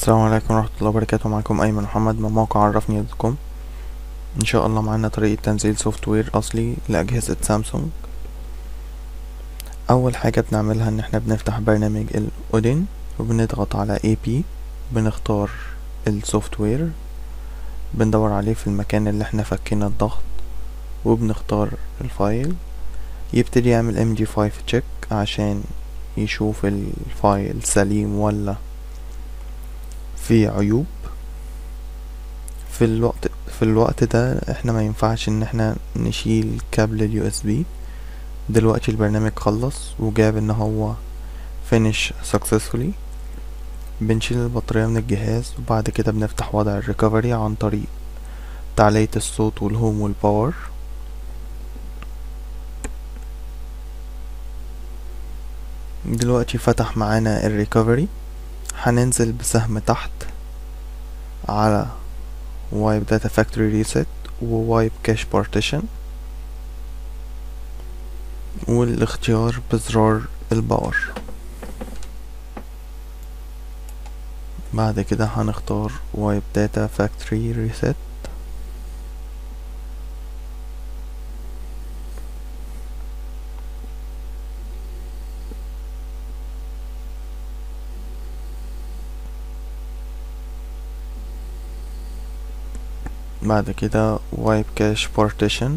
السلام عليكم ورحمة الله وبركاته. معكم أيمن محمد من موقع عرفني دوت كوم. إن شاء الله معانا طريقة تنزيل سوفت وير أصلي لأجهزة سامسونج. أول حاجة بنعملها إن احنا بنفتح برنامج الأودين وبنضغط على AP، بنختار السوفت وير، بندور عليه في المكان اللي احنا فكينا الضغط وبنختار الفايل. يبتدي يعمل MD5 تشيك عشان يشوف الفايل سليم ولا في عيوب. في الوقت ده احنا ما ينفعش ان احنا نشيل كابل اليو اس بي. دلوقتي البرنامج خلص وجاب ان هو finish successfully. بنشيل البطارية من الجهاز وبعد كده بنفتح وضع الريكفري عن طريق تعلية الصوت والهوم والباور. دلوقتي فتح معانا الريكفري. هننزل بسهم تحت على وايب داتا فاكتوري ريست ووايب كاش بارتيشن، والاختيار بزرار الباور. بعد كده هنختار وايب داتا فاكتوري ريست. بعد كده وايب كاش بارتيشن.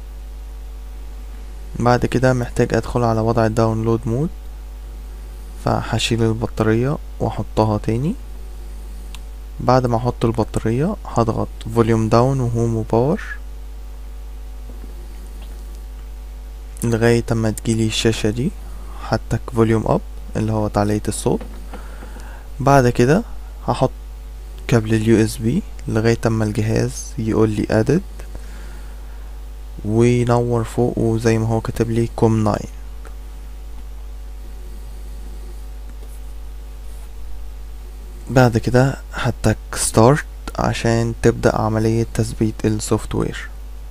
بعد كده محتاج ادخل على وضع الداونلود مود، فهشيل البطارية واحطها تاني. بعد ما احط البطارية هضغط فوليوم داون وهوم وباور لغاية اما تجيلي الشاشة دي. هتك فوليوم اب اللي هو تعلية الصوت. بعد كده هحط كابل اليو اس بي لغاية اما الجهاز يقول لي ادد وينور فوق وزي ما هو كاتب لي كوم 9. بعد كده هتك ستارت عشان تبدأ عملية تثبيت السوفت وير.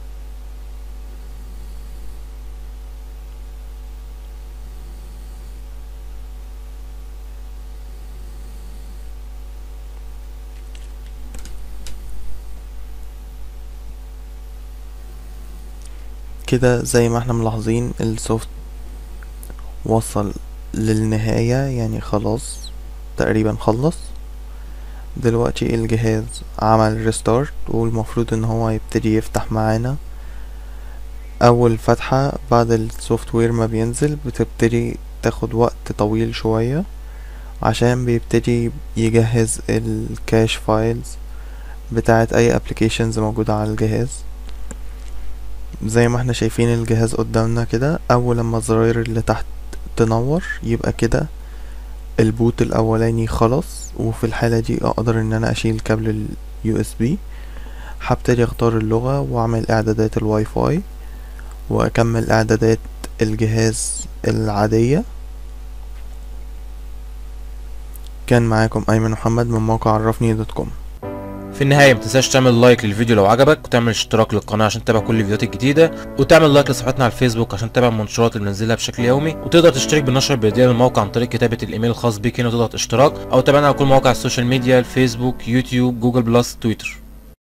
كده زي ما احنا ملاحظين السوفت وصل للنهاية، يعني خلاص تقريبا خلص. دلوقتي الجهاز عمل ريستارت والمفروض ان هو يبتدي يفتح معانا. اول فتحة بعد السوفت وير ما بينزل بتبتدي تاخد وقت طويل شوية عشان بيبتدي يجهز الكاش فايلز بتاعت اي ابليكيشنز موجودة على الجهاز. زي ما احنا شايفين الجهاز قدامنا كده، اول لما الزراير اللي تحت تنور يبقى كده البوت الاولاني خلص. وفي الحالة دي اقدر ان انا اشيل كابل اليو اس بي. هبتدي اختار اللغة واعمل اعدادات الواي فاي واكمل اعدادات الجهاز العادية. كان معاكم ايمن محمد من موقع عرفني دوت كوم. في النهايه متنساش تعمل لايك للفيديو لو عجبك، وتعمل اشتراك للقناه عشان تتابع كل الفيديوهات الجديده، وتعمل لايك لصفحتنا على الفيسبوك عشان تتابع المنشورات اللي بننزلها بشكل يومي. وتقدر تشترك بالنشر البريديه للموقع عن طريق كتابه الايميل الخاص بيك هنا وتضغط اشتراك، او تابعنا على كل مواقع السوشيال ميديا: الفيسبوك، يوتيوب، جوجل بلس، تويتر.